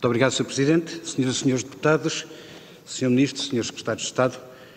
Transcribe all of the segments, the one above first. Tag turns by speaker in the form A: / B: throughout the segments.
A: Muito obrigado, Sr. Presidente. Senhoras e senhores deputados, Sr. Ministro, Srs. Secretários de Estado.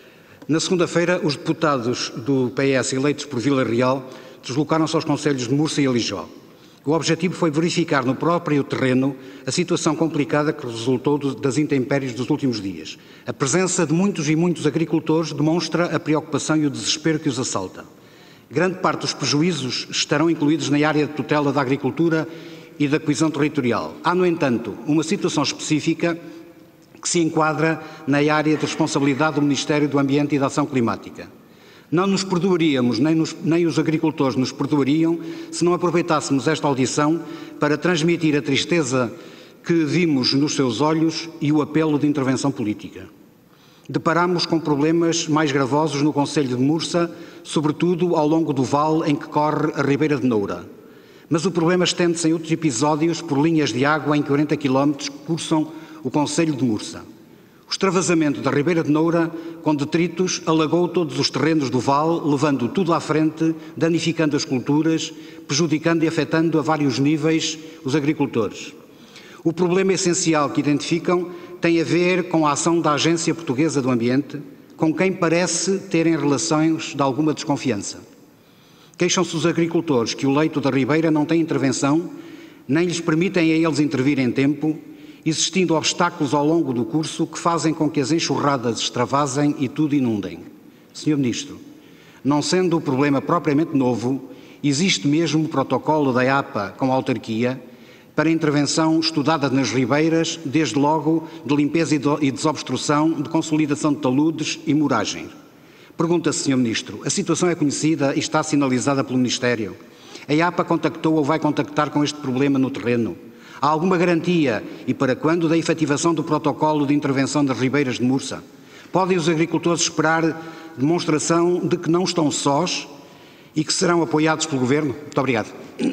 A: Na segunda-feira, os deputados do PS eleitos por Vila Real deslocaram-se aos concelhos de Mursa e Alijó. O objetivo foi verificar no próprio terreno a situação complicada que resultou das intempéries dos últimos dias. A presença de muitos e muitos agricultores demonstra a preocupação e o desespero que os assalta. Grande parte dos prejuízos estarão incluídos na área de tutela da agricultura e da coesão territorial. Há, no entanto, uma situação específica que se enquadra na área de responsabilidade do Ministério do Ambiente e da Ação Climática. Não nos perdoaríamos, nem os agricultores nos perdoariam, se não aproveitássemos esta audição para transmitir a tristeza que vimos nos seus olhos e o apelo de intervenção política. Deparámos com problemas mais gravosos no concelho de Mursa, sobretudo ao longo do vale em que corre a Ribeira de Noura. Mas o problema estende-se em outros episódios por linhas de água em 40 km que cursam o concelho de Mursa. O extravasamento da Ribeira de Noura, com detritos, alagou todos os terrenos do vale, levando tudo à frente, danificando as culturas, prejudicando e afetando a vários níveis os agricultores. O problema essencial que identificam tem a ver com a ação da Agência Portuguesa do Ambiente, com quem parece terem relações de alguma desconfiança. Queixam-se os agricultores que o leito da Ribeira não tem intervenção, nem lhes permitem a eles intervir em tempo, existindo obstáculos ao longo do curso que fazem com que as enxurradas extravasem e tudo inundem. Sr. Ministro, não sendo o problema propriamente novo, existe mesmo o protocolo da APA com a autarquia para intervenção estudada nas ribeiras, desde logo de limpeza e desobstrução, de consolidação de taludes e muragem. Pergunta-se, Sr. Ministro, a situação é conhecida e está sinalizada pelo Ministério? A APA contactou ou vai contactar com este problema no terreno? Há alguma garantia, e para quando, da efetivação do protocolo de intervenção das ribeiras de Mursa? Podem os agricultores esperar demonstração de que não estão sós e que serão apoiados pelo Governo? Muito obrigado.